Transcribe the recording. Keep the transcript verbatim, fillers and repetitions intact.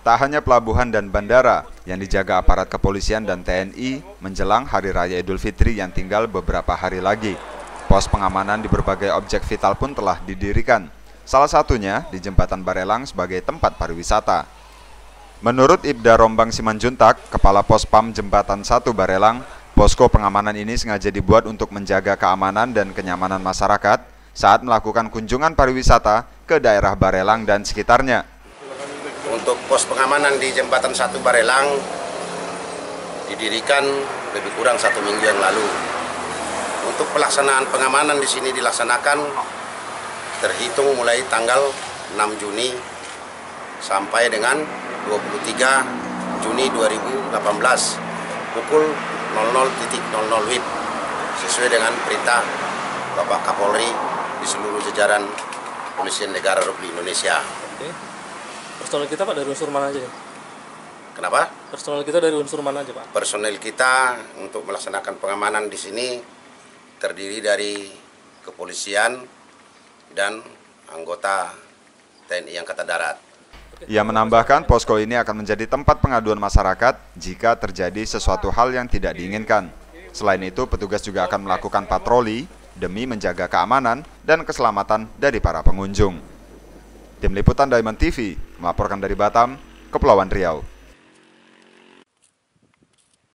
Tak hanya pelabuhan dan bandara yang dijaga aparat kepolisian dan T N I menjelang Hari Raya Idul Fitri yang tinggal beberapa hari lagi. Pos pengamanan di berbagai objek vital pun telah didirikan. Salah satunya di Jembatan Barelang sebagai tempat pariwisata. Menurut Ibda Rombang Simanjuntak, Kepala Pos Pam Jembatan satu Barelang, posko pengamanan ini sengaja dibuat untuk menjaga keamanan dan kenyamanan masyarakat saat melakukan kunjungan pariwisata ke daerah Barelang dan sekitarnya. Untuk pos pengamanan di Jembatan satu Barelang didirikan lebih kurang satu minggu yang lalu. Untuk pelaksanaan pengamanan di sini dilaksanakan terhitung mulai tanggal enam Juni sampai dengan dua puluh tiga Juni dua ribu delapan belas pukul nol nol nol nol W I B sesuai dengan perintah Bapak Kapolri di seluruh jajaran Kepolisian Negara Republik Indonesia. Oke. Personel kita Pak dari unsur mana aja? Kenapa? Personel kita dari unsur mana aja Pak? Personel kita untuk melaksanakan pengamanan di sini terdiri dari kepolisian dan anggota T N I Angkatan Darat. Ia menambahkan posko ini akan menjadi tempat pengaduan masyarakat jika terjadi sesuatu hal yang tidak diinginkan. Selain itu, petugas juga akan melakukan patroli demi menjaga keamanan dan keselamatan dari para pengunjung. Tim Liputan Diamond T V melaporkan dari Batam, Kepulauan Riau.